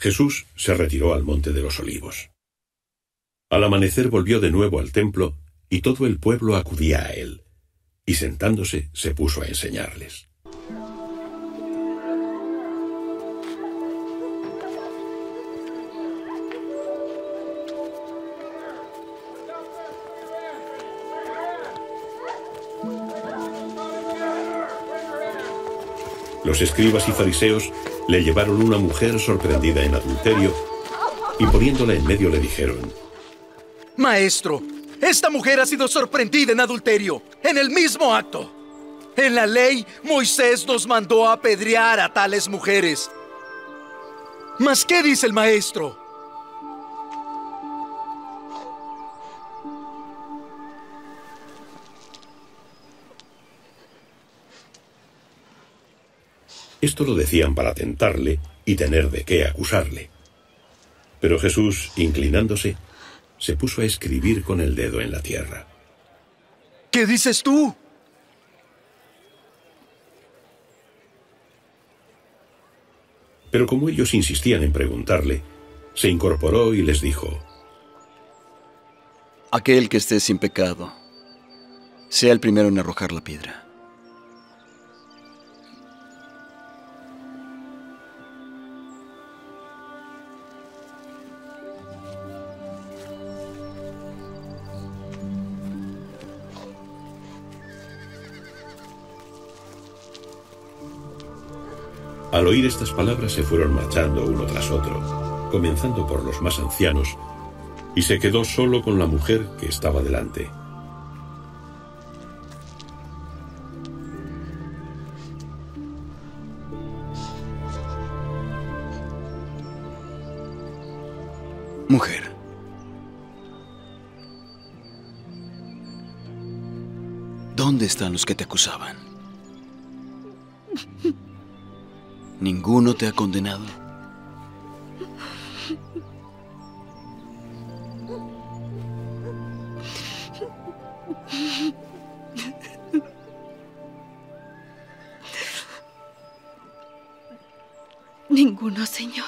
Jesús se retiró al monte de los Olivos. Al amanecer volvió de nuevo al templo, y todo el pueblo acudía a él, y sentándose se puso a enseñarles. Los escribas y fariseos le llevaron una mujer sorprendida en adulterio, y poniéndola en medio le dijeron: Maestro, esta mujer ha sido sorprendida en adulterio, en el mismo acto. En la ley, Moisés nos mandó a apedrear a tales mujeres. ¿Mas qué dice el maestro? Esto lo decían para tentarle y tener de qué acusarle. Pero Jesús, inclinándose, se puso a escribir con el dedo en la tierra. ¿Qué dices tú? Pero como ellos insistían en preguntarle, se incorporó y les dijo: Aquel que esté sin pecado, sea el primero en arrojar la piedra. Al oír estas palabras se fueron marchando uno tras otro, comenzando por los más ancianos, y se quedó solo con la mujer que estaba delante. Mujer, ¿dónde están los que te acusaban? ¿Ninguno te ha condenado? Ninguno, Señor.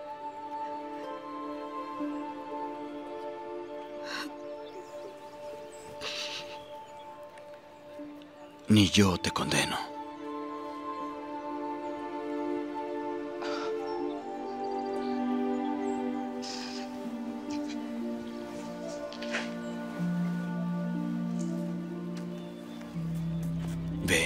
Ni yo te condeno. Ve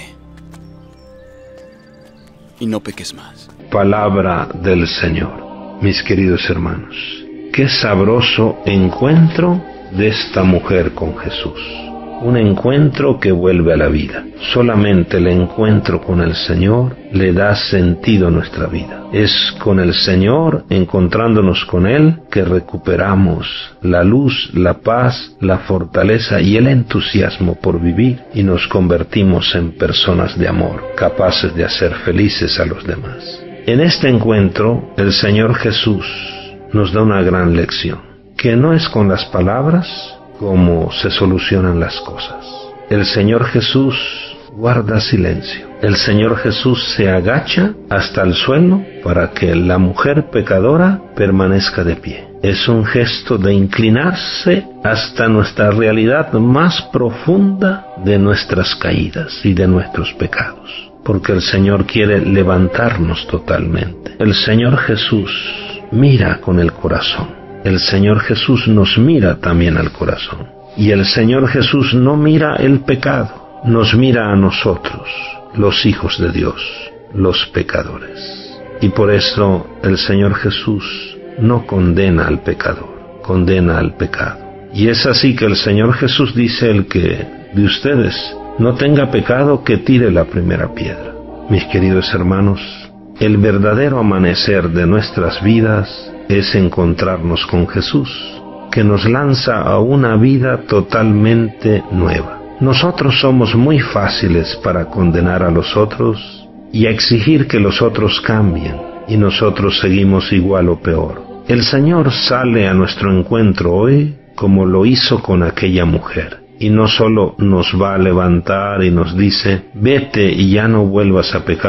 y no peques más. Palabra del Señor. Mis queridos hermanos, qué sabroso encuentro de esta mujer con Jesús. Un encuentro que vuelve a la vida. Solamente el encuentro con el Señor le da sentido a nuestra vida. Es con el Señor, encontrándonos con Él, que recuperamos la luz, la paz, la fortaleza y el entusiasmo por vivir, y nos convertimos en personas de amor, capaces de hacer felices a los demás. En este encuentro, el Señor Jesús nos da una gran lección, que no es con las palabras cómo se solucionan las cosas. El Señor Jesús guarda silencio. El Señor Jesús se agacha hasta el suelo para que la mujer pecadora permanezca de pie. Es un gesto de inclinarse hasta nuestra realidad más profunda de nuestras caídas y de nuestros pecados, porque el Señor quiere levantarnos totalmente. El Señor Jesús mira con el corazón. El Señor Jesús nos mira también al corazón. Y el Señor Jesús no mira el pecado, nos mira a nosotros, los hijos de Dios, los pecadores. Y por eso el Señor Jesús no condena al pecador, condena al pecado. Y es así que el Señor Jesús dice: el que de ustedes no tenga pecado, que tire la primera piedra. Mis queridos hermanos, el verdadero amanecer de nuestras vidas es encontrarnos con Jesús, que nos lanza a una vida totalmente nueva. Nosotros somos muy fáciles para condenar a los otros y a exigir que los otros cambien, y nosotros seguimos igual o peor. El Señor sale a nuestro encuentro hoy como lo hizo con aquella mujer, y no solo nos va a levantar y nos dice: vete y ya no vuelvas a pecar,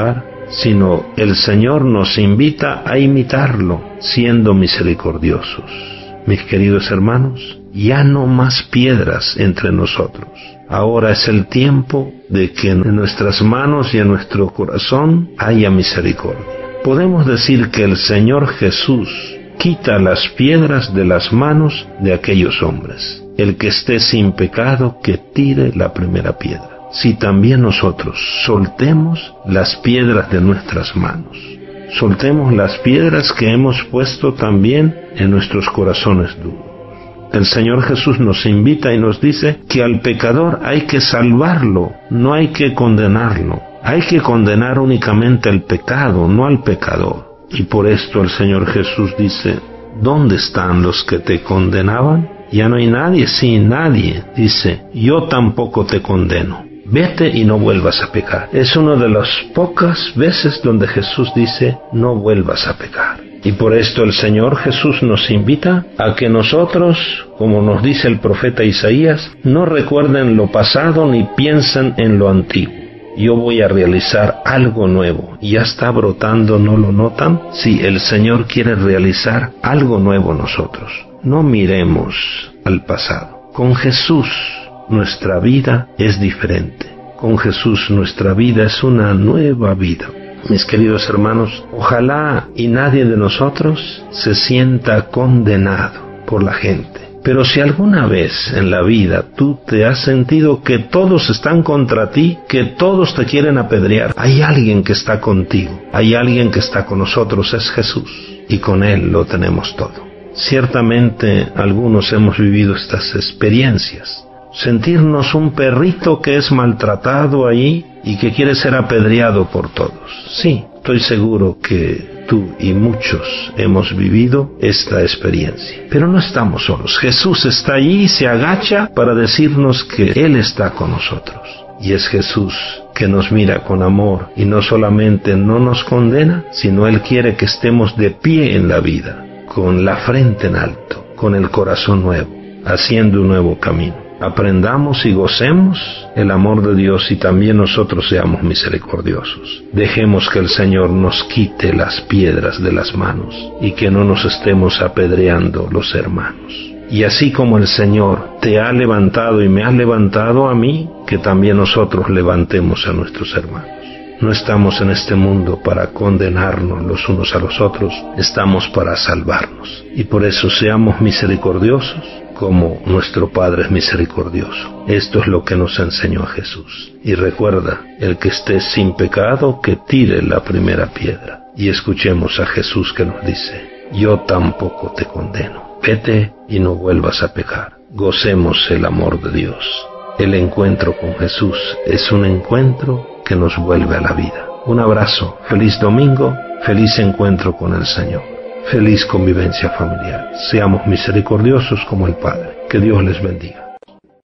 sino el Señor nos invita a imitarlo, siendo misericordiosos. Mis queridos hermanos, ya no más piedras entre nosotros. Ahora es el tiempo de que en nuestras manos y en nuestro corazón haya misericordia. Podemos decir que el Señor Jesús quita las piedras de las manos de aquellos hombres. El que esté sin pecado, que tire la primera piedra. Si también nosotros soltemos las piedras de nuestras manos, soltemos las piedras que hemos puesto también en nuestros corazones duros. El Señor Jesús nos invita y nos dice que al pecador hay que salvarlo, no hay que condenarlo. Hay que condenar únicamente el pecado, no al pecador. Y por esto el Señor Jesús dice, ¿dónde están los que te condenaban? Ya no hay nadie, sí, nadie. Dice, yo tampoco te condeno. Vete y no vuelvas a pecar. Es una de las pocas veces donde Jesús dice, no vuelvas a pecar. Y por esto el Señor Jesús nos invita a que nosotros, como nos dice el profeta Isaías, no recuerden lo pasado ni piensen en lo antiguo. Yo voy a realizar algo nuevo. Ya está brotando, ¿no lo notan? Sí, el Señor quiere realizar algo nuevo en nosotros. No miremos al pasado. Con Jesús nuestra vida es diferente. Con Jesús nuestra vida es una nueva vida. Mis queridos hermanos, ojalá y nadie de nosotros se sienta condenado por la gente. Pero si alguna vez en la vida tú te has sentido que todos están contra ti, que todos te quieren apedrear, hay alguien que está contigo, hay alguien que está con nosotros, es Jesús, y con Él lo tenemos todo. Ciertamente algunos hemos vivido estas experiencias. Sentirnos un perrito que es maltratado ahí y que quiere ser apedreado por todos. Sí, estoy seguro que tú y muchos hemos vivido esta experiencia. Pero no estamos solos. Jesús está allí y se agacha para decirnos que Él está con nosotros. Y es Jesús que nos mira con amor y no solamente no nos condena, sino Él quiere que estemos de pie en la vida, con la frente en alto, con el corazón nuevo, haciendo un nuevo camino. Aprendamos y gocemos el amor de Dios y también nosotros seamos misericordiosos. Dejemos que el Señor nos quite las piedras de las manos y que no nos estemos apedreando los hermanos. Y así como el Señor te ha levantado y me ha levantado a mí, que también nosotros levantemos a nuestros hermanos. No estamos en este mundo para condenarnos los unos a los otros, estamos para salvarnos. Y por eso seamos misericordiosos como nuestro Padre es misericordioso. Esto es lo que nos enseñó a Jesús. Y recuerda, el que esté sin pecado, que tire la primera piedra. Y escuchemos a Jesús que nos dice, yo tampoco te condeno. Vete y no vuelvas a pecar. Gocemos el amor de Dios. El encuentro con Jesús es un encuentro que nos vuelve a la vida. Un abrazo, feliz domingo, feliz encuentro con el Señor. Feliz convivencia familiar. Seamos misericordiosos como el Padre. Que Dios les bendiga.